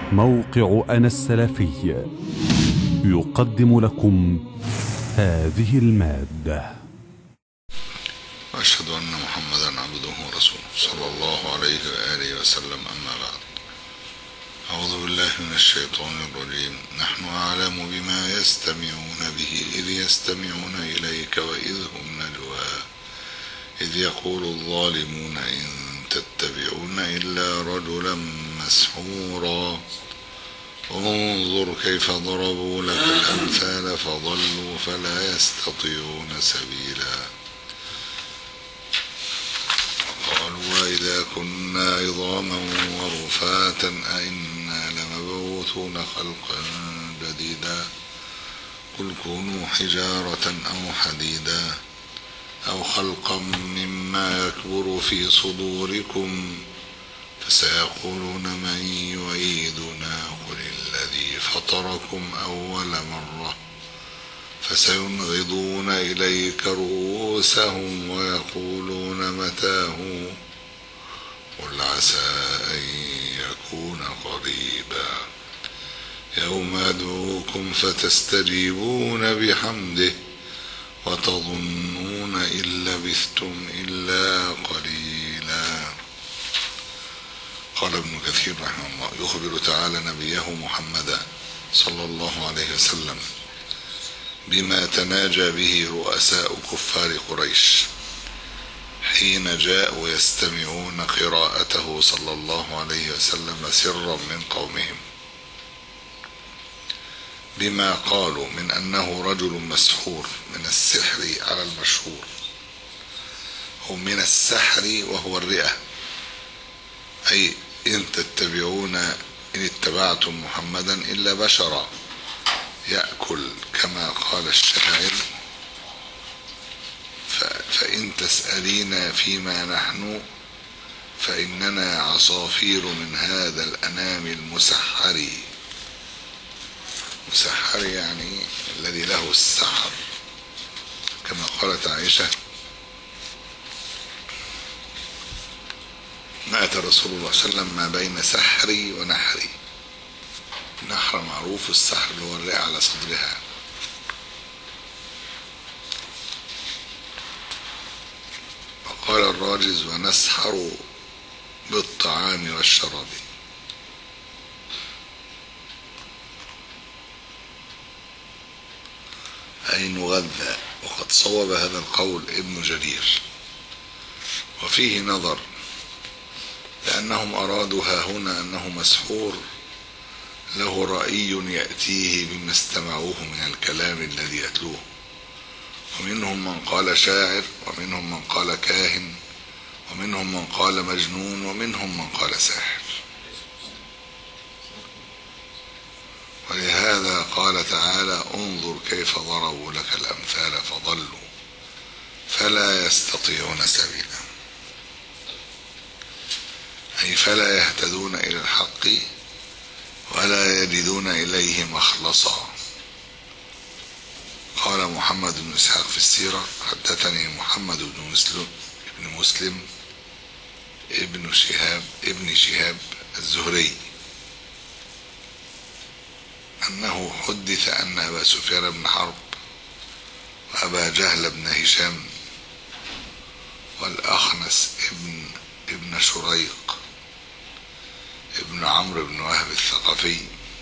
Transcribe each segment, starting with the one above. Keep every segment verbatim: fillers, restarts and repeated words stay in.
موقع أنا السلفي يقدم لكم هذه المادة. وأشهد أن محمدا عبده ورسوله صلى الله عليه وآله وسلم. أما بعد، أعوذ بالله من الشيطان الرجيم. نحن أعلم بما يستمعون به إذ يستمعون إليك وإذ هم نجوى إذ يقول الظالمون إن تتبعون إلا رجلا مسحورا انظر كيف ضربوا لك الأمثال فضلوا فلا يستطيعون سبيلا. قالوا وإذا كنا عظاما ورفاتا أئنا لمبعوثون خلقا جديدا قل كونوا حجارة أو حديدا أو خلقا مما يكبر في صدوركم فسيقولون من يعيدنا قل الذي فطركم أول مرة فسينغضون إليك رؤوسهم ويقولون متاه قل عسى أن يكون قريبا يوم يدعوكم فتستجيبون بحمده وتظنون إن لبثتم إلا قليلا. قال ابن كثير رحمه الله يخبر تعالى نبيه محمدا صلى الله عليه وسلم بما تناجى به رؤساء كفار قريش حين جاءوا يستمعون قراءته صلى الله عليه وسلم سرا من قومهم، بما قالوا من أنه رجل مسحور من السحر على المشهور، هم من السحر وهو الرئة، أي إن تتبعون إن اتبعتم محمدا إلا بشرا يأكل كما قال الشاعر فإن تسألين فيما نحن فإننا عصافير من هذا الأنام المسحر. مسحر يعني الذي له السحر، كما قالت عائشة مات رسول الله صلى الله عليه وسلم ما بين سحري ونحري. النحر معروف، السحر اللي هو الرئة على صدرها. وقال الراجز ونسحر بالطعام والشراب. أي نغذى. وقد صوب هذا القول ابن جرير وفيه نظر، لأنهم أرادوا ها هنا أنه مسحور له رأي يأتيه بما استمعوه من الكلام الذي يتلوه، ومنهم من قال شاعر ومنهم من قال كاهن ومنهم من قال مجنون ومنهم من قال ساحر. ولهذا قال تعالى انظر كيف ضربوا لك الأمثال فضلوا فلا يستطيعون سبيلا، أي فلا يهتدون إلى الحق ولا يجدون إليه مخلصا. قال محمد بن إسحاق في السيرة حدثني محمد بن مسلم ابن مسلم ابن شهاب ابن شهاب الزهري أنه حدث أن أبا سفيان بن حرب وأبا جهل بن هشام والأخنس ابن ابن شريق ابن عمرو بن وهب الثقفي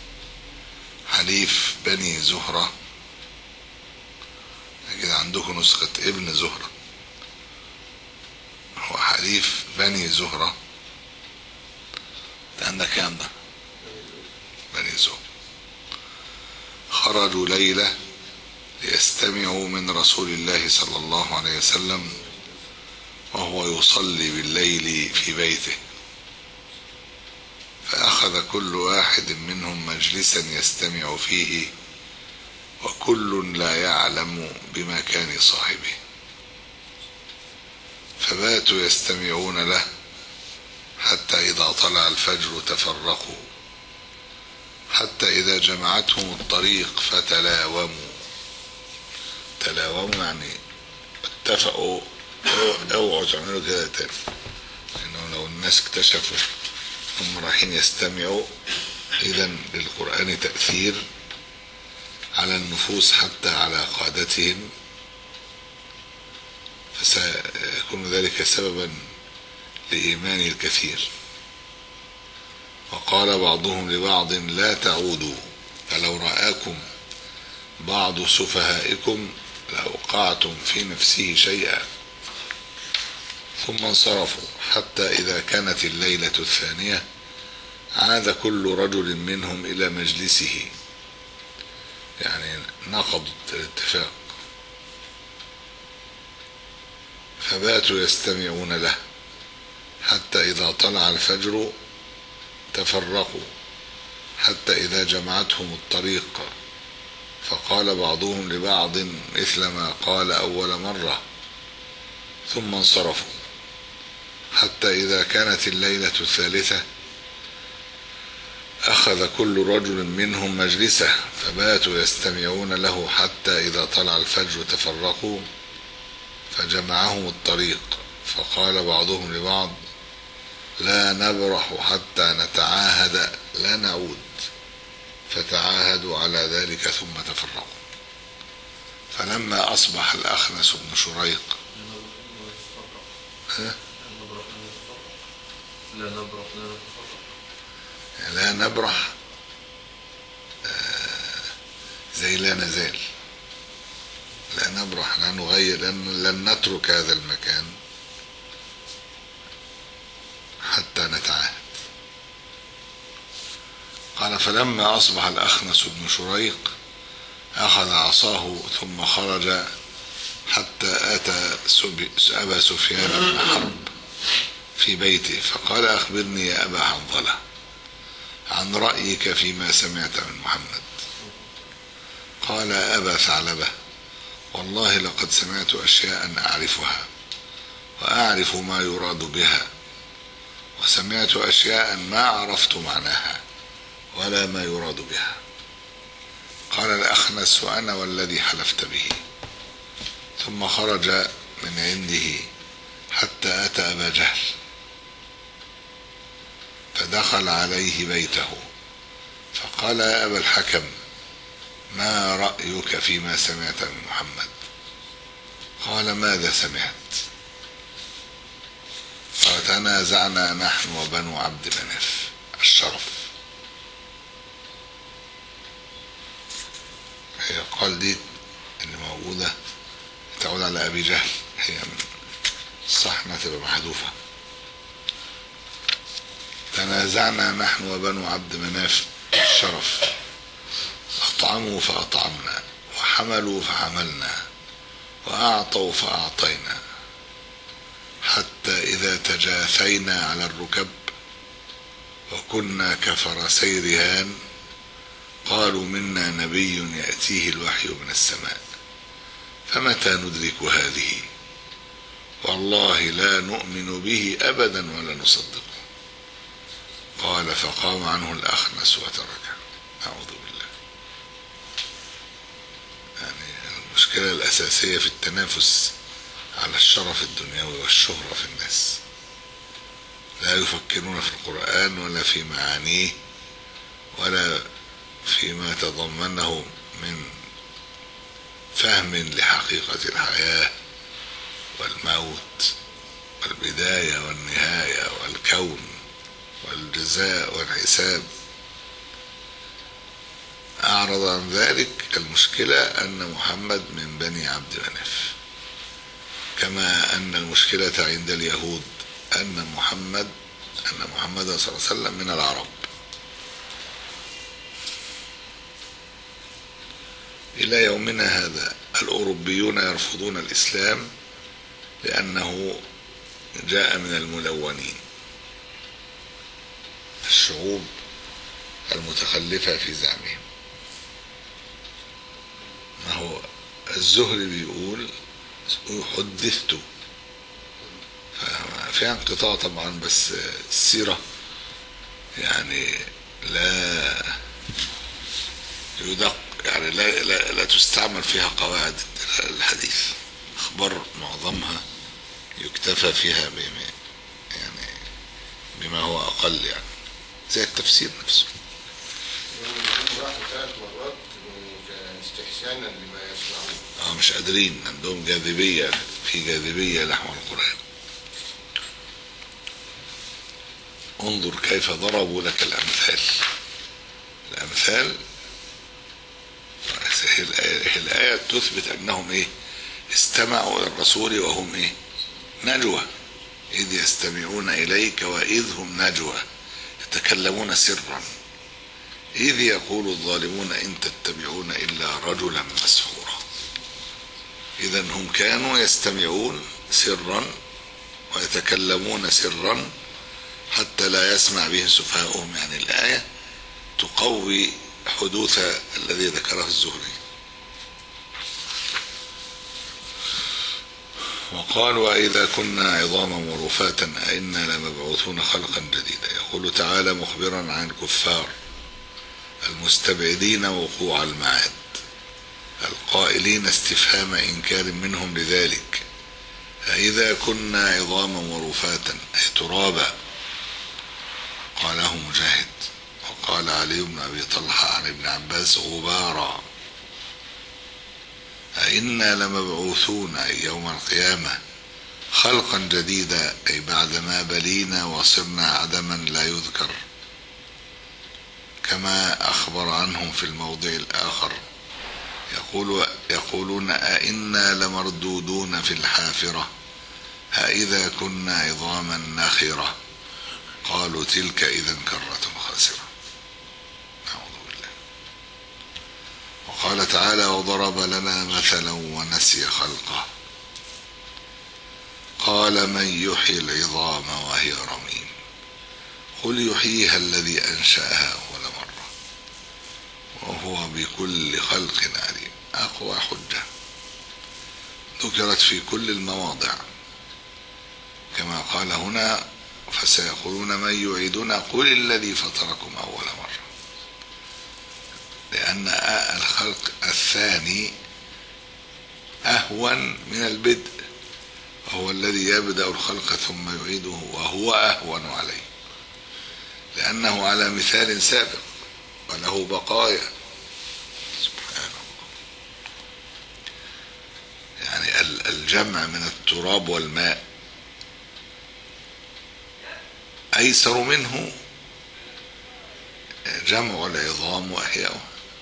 حليف بني زهرة، كده عندكم نسخة ابن زهرة، هو حليف بني زهرة. ده عندك كام ده؟ بني زهرة. خرجوا ليلة ليستمعوا من رسول الله صلى الله عليه وسلم وهو يصلي بالليل في بيته، فأخذ كل واحد منهم مجلسا يستمع فيه وكل لا يعلم بمكان صاحبه، فباتوا يستمعون له حتى إذا طلع الفجر تفرقوا، حتى إذا جمعتهم الطريق فتلاوموا. تلاوموا يعني اتفقوا اوعوا تعملوا كده تاني، لأنه لو الناس اكتشفوا هم رايحين يستمعوا إذن للقرآن تأثير على النفوس حتى على قادتهم، فسيكون ذلك سببا لإيمان الكثير. وقال بعضهم لبعض لا تعودوا فلو رآكم بعض سفهائكم لأوقعتم في نفسه شيئا، ثم انصرفوا حتى إذا كانت الليلة الثانية عاد كل رجل منهم إلى مجلسه، يعني نقضوا الاتفاق، فباتوا يستمعون له حتى إذا طلع الفجر تفرقوا حتى إذا جمعتهم الطريق، فقال بعضهم لبعض مثل ما قال أول مرة، ثم انصرفوا حتى إذا كانت الليلة الثالثة أخذ كل رجل منهم مجلسه، فباتوا يستمعون له حتى إذا طلع الفجر تفرقوا فجمعهم الطريق، فقال بعضهم لبعض لا نبرح حتى نتعاهد لا نعود، فتعاهدوا على ذلك ثم تفرقوا. فلما أصبح الأخنس بن شريق ها؟ لا نبرح لا نتفرق لا نبرح زي لا نزال، لا نبرح لا نغير لن, لن نترك هذا المكان حتى نتعاهد. قال فلما أصبح الأخنس بن شريق أخذ عصاه ثم خرج حتى أتى أبا سفيان بن حرب في بيته، فقال أخبرني يا أبا حنظلة عن رأيك فيما سمعت من محمد. قال أبا ثعلبة والله لقد سمعت أشياء أعرفها وأعرف ما يراد بها، وسمعت أشياء ما عرفت معناها ولا ما يراد بها. قال الأخنس وأنا والذي حلفت به. ثم خرج من عنده حتى أتى أبا جهل فدخل عليه بيته فقال يا أبا الحكم ما رأيك فيما سمعت من محمد؟ قال ماذا سمعت؟ فتنازعنا نحن وبنو عبد مناف الشرف. هي قال دي اللي موجودة تعود على أبي جهل، هي من الصح انها تبقى محذوفة. تنازعنا نحن وبنو عبد مناف الشرف، أطعموا فأطعمنا وحملوا فحملنا وأعطوا فأعطينا، حتى إذا تجاثينا على الركب وكنا كفرسي رهان قالوا منا نبي يأتيه الوحي من السماء فمتى ندرك هذه؟ والله لا نؤمن به أبدا ولا نصدقه. قال فقام عنه الأخنس وتركه. أعوذ بالله. يعني المشكلة الأساسية في التنافس على الشرف الدنيوي والشهرة في الناس، لا يفكرون في القرآن ولا في معانيه ولا فيما تضمنه من فهم لحقيقة الحياة والموت والبداية والنهاية والكون والجزاء والحساب. أعرض عن ذلك. المشكلة أن محمد من بني عبد مناف، كما أن المشكلة عند اليهود أن محمد أن محمد صلى الله عليه وسلم من العرب. إلى يومنا هذا الأوروبيون يرفضون الإسلام لأنه جاء من الملونين، الشعوب المتخلفة في زعمهم. ما هو الزهري بيقول حدثت، ففي انقطاع طبعا، بس السيرة يعني لا يدق، يعني لا, لا, لا تستعمل فيها قواعد الحديث، أخبار معظمها يكتفى فيها بما يعني بما هو أقل، يعني زي التفسير نفسه نسيانا لما يسمعون. اه مش قادرين، عندهم جاذبية، في جاذبية نحو القرآن. انظر كيف ضربوا لك الأمثال. الأمثال هي الآية تثبت أنهم إيه؟ استمعوا إلى الرسول وهم إيه؟ نجوى، إذ يستمعون إليك وإذ هم نجوى يتكلمون سرا إذ يقول الظالمون إن تتبعون إلا رجلا مسحورا. إذن هم كانوا يستمعون سرا ويتكلمون سرا حتى لا يسمع به سفهاؤهم. يعني الآية تقوي حدوث الذي ذكره الزهري. وقالوا وإذا كنا عظاما ورفاتا أئنا لمبعوثون خلقا جديدا. يقول تعالى مخبرا عن الكفار المستبعدين وقوع المعاد القائلين استفهام إنكار منهم لذلك، أئذا كنا عظاما ورفاتا أي ترابا. قاله مجاهد. وقال علي بن أبي طلحة عن ابن عباس غبارا. أئنا لمبعوثون أي يوم القيامة خلقا جديدا أي بعدما بلينا وصرنا عدما لا يذكر، كما أخبر عنهم في الموضع الآخر يقول يقولون أئنا لمردودون في الحافرة أئذا كنا عظاما نخرة قالوا تلك إذا كرة خاسرة. نعوذ بالله. وقال تعالى وضرب لنا مثلا ونسي خلقه قال من يحيي العظام وهي رميم قل يحييها الذي أنشأها أول مرة وهو بكل خلق عليم. أقوى حجة ذكرت في كل المواضع، كما قال هنا فسيقولون من يعيدنا قل الذي فطركم أول مرة، لأن الخلق الثاني أهون من البدء، وهو الذي يبدأ الخلق ثم يعيده وهو أهون عليه لأنه على مثال سابق وله بقايا. سبحان الله. يعني الجمع من التراب والماء أيسر منه جمع العظام وإحياؤها.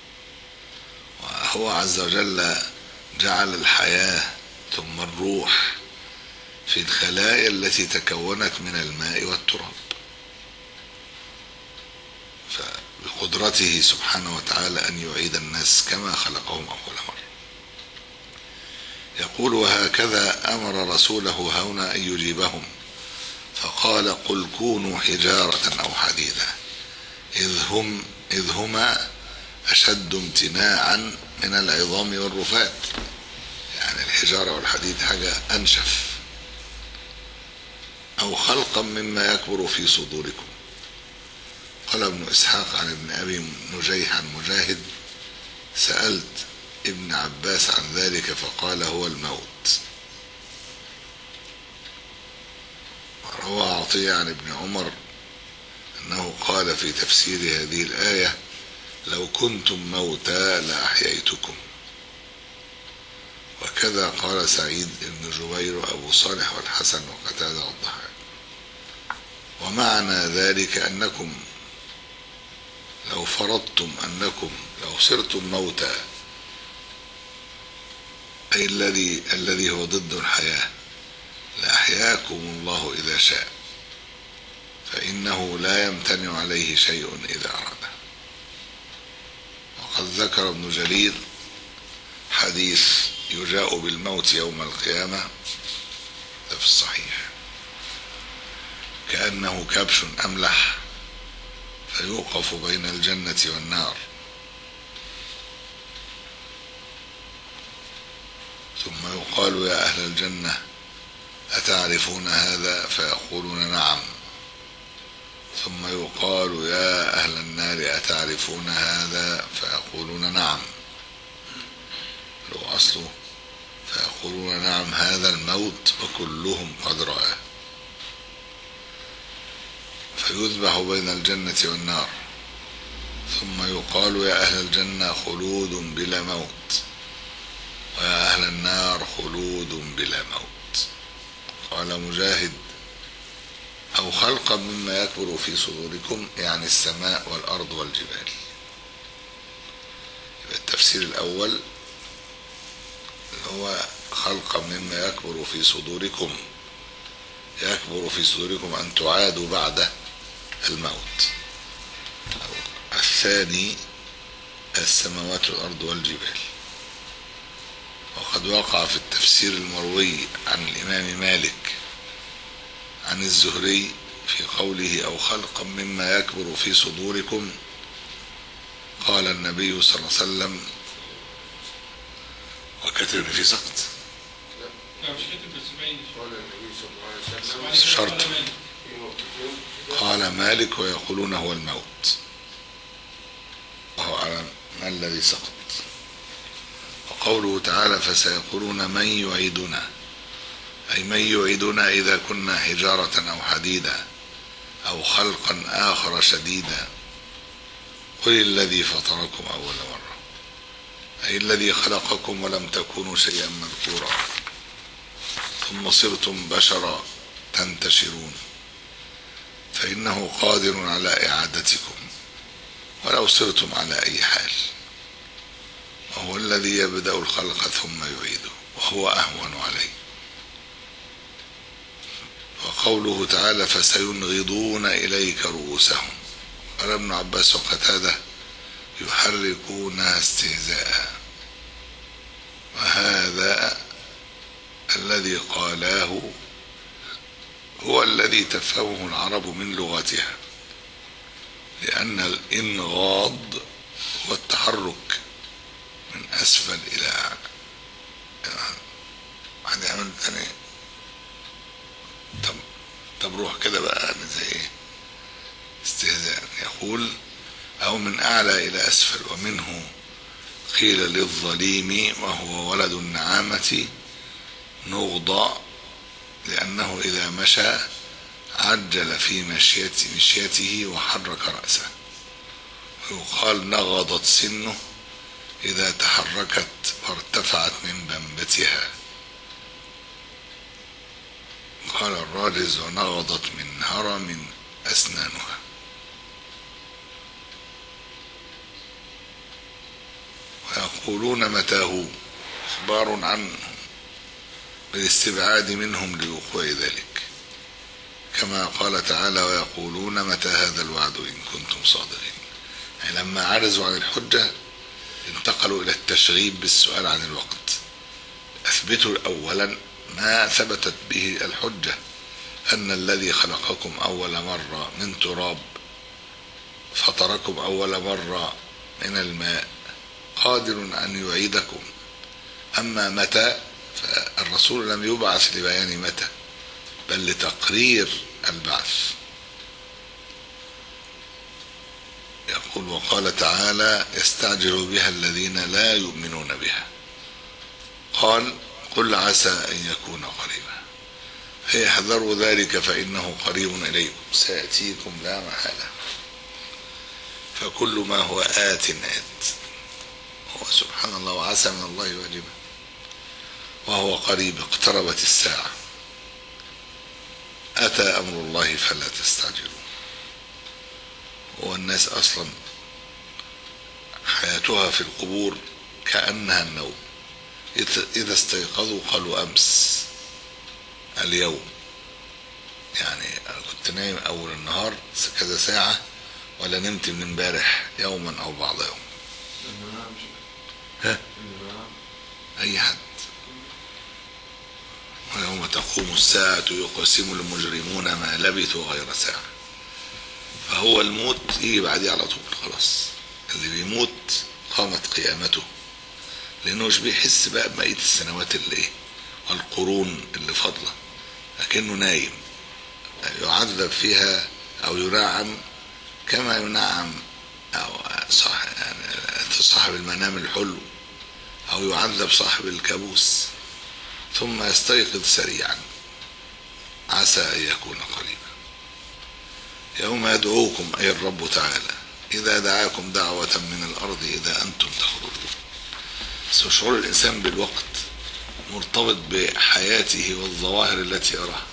وهو عز وجل جعل الحياة ثم الروح في الخلايا التي تكونت من الماء والتراب، فبقدرته سبحانه وتعالى أن يعيد الناس كما خلقهم أول مرة. يقول وهكذا أمر رسوله هنا أن يجيبهم فقال قل كونوا حجارة أو حديدا إذ, هم إذ هما أشد امتناعا من العظام والرفات. يعني الحجارة والحديد حاجة أنشف. أو خلقا مما يكبر في صدوركم. قال ابن إسحاق عن ابن أبي نجيح عن مجاهد سألت ابن عباس عن ذلك فقال هو الموت. وروى عطية عن ابن عمر أنه قال في تفسير هذه الآية لو كنتم موتى لأحييتكم. وكذا قال سعيد بن جبير وأبو صالح والحسن وقتادة والضحاك. ومعنى ذلك أنكم لو فرضتم أنكم لو صرتم موتى أي الذي الذي هو ضد الحياة لأحياكم الله إذا شاء، فإنه لا يمتنع عليه شيء إذا أراده. وقد ذكر ابن جرير حديث يجاء بالموت يوم القيامة ده في الصحيح كأنه كبش أملح فيوقف بين الجنة والنار ثم يقال يا أهل الجنة أتعرفون هذا فيقولون نعم، ثم يقال يا أهل النار أتعرفون هذا فيقولون نعم لو أصله فيقولون نعم هذا الموت وكلهم قد رآه. فيذبح بين الجنة والنار ثم يقال يا أهل الجنة خلود بلا موت النار خلود بلا موت. قال مجاهد: أو خلقا مما يكبر في صدوركم، يعني السماء والأرض والجبال. يبقى التفسير الأول هو خلقا مما يكبر في صدوركم، يكبر في صدوركم أن تعادوا بعد الموت. الثاني السماوات والأرض والجبال. وقد وقع في التفسير المروي عن الإمام مالك عن الزهري في قوله: أو خلقا مما يكبر في صدوركم، قال النبي صلى الله عليه وسلم: وكتب في سقط شرط. قال مالك: ويقولون هو الموت، وهو على ما الذي سقط. وقوله تعالى: فسيقولون من يعيدنا، أي من يعيدنا إذا كنا حجارة أو حديدا أو خلقا آخر شديدا. قل الذي فطركم أول مرة، أي الذي خلقكم ولم تكونوا شيئا مذكورا، ثم صرتم بشرا تنتشرون، فإنه قادر على إعادتكم ولو صرتم على أي حال، وهو الذي يبدأ الخلق ثم يعيده، وهو أهون عليه. وقوله تعالى: فسينغضون إليك رؤوسهم. قال ابن عباس وقتاده: يحركونها استهزاء. وهذا الذي قالاه هو الذي تفهمه العرب من لغتها، لأن الإنغاض هو التحرك من أسفل إلى أعلى. واحد يعمل تاني، طب طب روح كده بقى زي ايه؟ استهزاء. يقول: أو من أعلى إلى أسفل. ومنه قيل للظليم وهو ولد النعامة نغض، لأنه إذا مشى عجل في مشيته, مشيته وحرك رأسه. ويقال: نغضت سنه إذا تحركت وارتفعت من بنبتها. قال الراجز: ونغضت من هرم أسنانها. ويقولون متاه، إخبار عنهم بالاستبعاد منهم لوقوع ذلك، كما قال تعالى: ويقولون متى هذا الوعد إن كنتم صادقين. يعني لما عجزوا عن الحجة انتقلوا إلى التشغيب بالسؤال عن الوقت. أثبتوا أولا ما ثبتت به الحجة، أن الذي خلقكم أول مرة من تراب فطركم أول مرة من الماء قادر أن يعيدكم. أما متى فالرسول لم يبعث لبيان متى، بل لتقرير البعث. يقول: وقال تعالى: يستعجل بها الذين لا يؤمنون بها. قال: قل عسى أن يكون قريبا، فيحذروا ذلك فإنه قريب إليكم سيأتيكم لا محالة. فكل ما هو آت آت، هو سبحان الله، وعسى من الله واجبا، وهو قريب، اقتربت الساعة، أتى أمر الله فلا تستعجلوا. والناس أصلا حياتها في القبور كأنها النوم، إذا استيقظوا قالوا أمس اليوم. يعني كنت نايم أول النهار كذا ساعة، ولا نمت من امبارح يوما أو بعض يوم. ها؟ أي حد. ويوم تقوم الساعة يقسم المجرمون ما لبثوا غير ساعة. فهو الموت يجي بعديه على طول، خلاص. اللي بيموت قامت قيامته، لأنه مش بيحس بقى بمئة السنوات اللي ايه والقرون اللي فاضله، لكنه نايم يعذب فيها أو ينعم كما ينعم أو صح يعني صاحب المنام الحلو، أو يعذب صاحب الكابوس، ثم يستيقظ سريعا. عسى أن يكون قريبا. يوم يدعوكم أي الرب تعالى إذا دعاكم دعوة من الأرض إذا أنتم تخرجون. شعور الإنسان بالوقت مرتبط بحياته والظواهر التي يراها،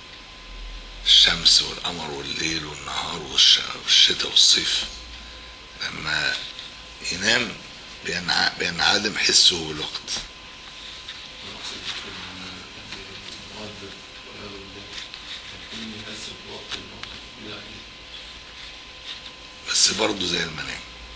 الشمس والقمر والليل والنهار والشتاء والصيف. لما ينام بينعدم حسه بالوقت. بس برضه زي المنام.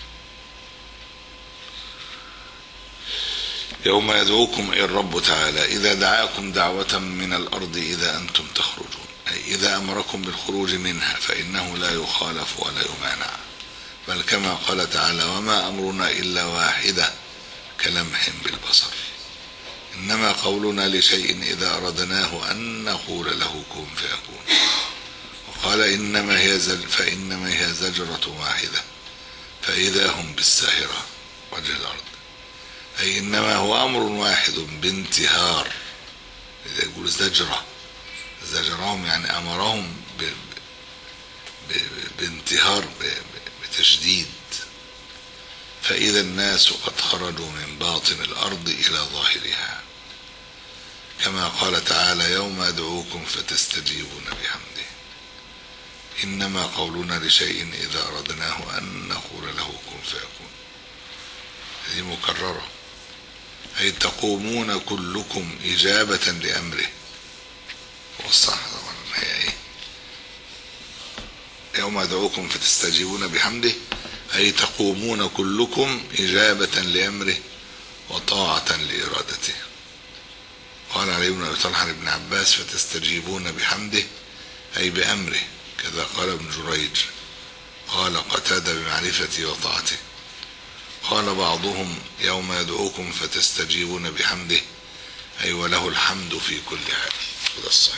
يوم يدعوكم إلى الرب تعالى إذا دعاكم دعوة من الأرض إذا أنتم تخرجون، أي إذا أمركم بالخروج منها فإنه لا يخالف ولا يمانع، بل كما قال تعالى وما أمرنا إلا واحدة كلمح بالبصر، إنما قولنا لشيء إذا أردناه أن نقول له كن فيكون. وقال إنما هي زج فإنما هي زجرة واحدة فإذا هم بالساهرة وجه الأرض، أي إنما هو أمر واحد بانتهار. إذا يقول زجرة زجرهم يعني أمرهم ب... ب... بانتهار ب... بتشديد. فإذا الناس قد خرجوا من باطن الأرض إلى ظاهرها، كما قال تعالى يوم يدعوكم فتستجيبون بحمده، إنما قولنا لشيء إذا أردناه أن نقول له كن فيكون. هذه مكررة، أي تقومون كلكم إجابة لأمره. والصح طبعا هي إيه؟ يوم يدعوكم فتستجيبون بحمده، أي تقومون كلكم إجابة لأمره وطاعة لإرادته. قال علي بن أبي طلحة لابن عباس فتستجيبون بحمده أي بأمره، كذا قال ابن جريج. قال قتادة بمعرفته وطاعته. قال بعضهم يوم يدعوكم فتستجيبون بحمده أي وله الحمد في كل حال، هذا الصحيح.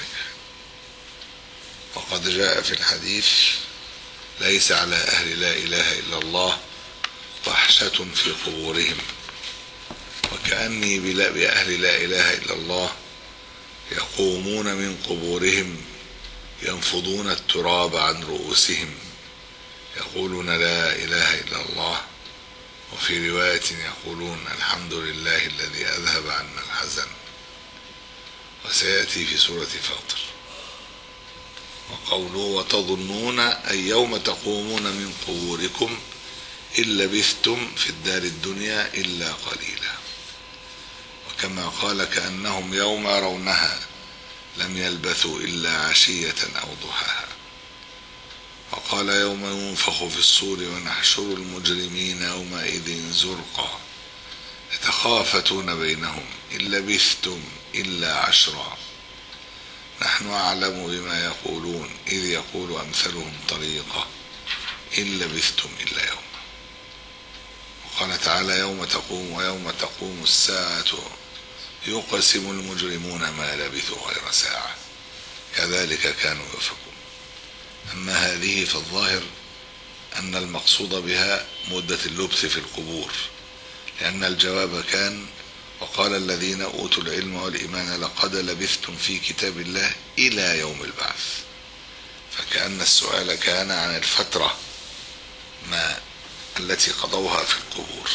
وقد جاء في الحديث ليس على أهل لا إله إلا الله وحشة في قبورهم، وكأني بأهل لا إله إلا الله يقومون من قبورهم ينفضون التراب عن رؤوسهم يقولون لا إله إلا الله، وفي رواية يقولون الحمد لله الذي أذهب عنا الحزن. وسيأتي في سورة فاطر. وقوله وتظنون أي يوم تقومون من قبوركم إن لبثتم في الدار الدنيا إلا قليلا. وكما قال كأنهم يوم يرونها لم يلبثوا إلا عشية أو ضحاها. وقال يوم ينفخ في الصور ونحشر المجرمين يومئذ زرقا يتخافتون بينهم إن لبثتم إلا عشرا نحن أعلم بما يقولون إذ يقول أمثلهم طريقة إن لبثتم إلا يوم. وقال تعالى يوم تقوم ويوم تقوم الساعة يقسم المجرمون ما لبثوا غير ساعة كذلك كانوا يؤفكون. أما هذه فالظاهر أن المقصود بها مدة اللبث في القبور، لأن الجواب كان وقال الذين أوتوا العلم والإيمان لقد لبثتم في كتاب الله إلى يوم البعث، فكأن السؤال كان عن الفترة ما التي قضوها في القبور،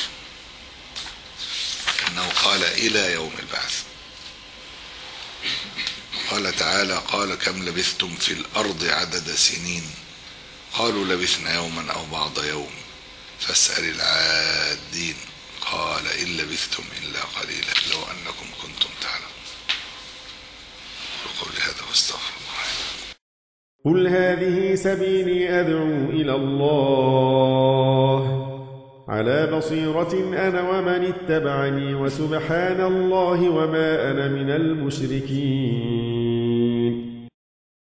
إنه قال إلى يوم البعث. قال تعالى قال كم لبثتم في الأرض عدد سنين قالوا لبثنا يوما أو بعض يوم فاسأل العادين قال إن لبثتم إلا قليلا لو أنكم كنتم تعلمون. قولي هذا واستغفر الله. قل هذه سبيلي أدعو إلى الله على بصيرة أنا ومن اتبعني وسبحان الله وما أنا من المشركين.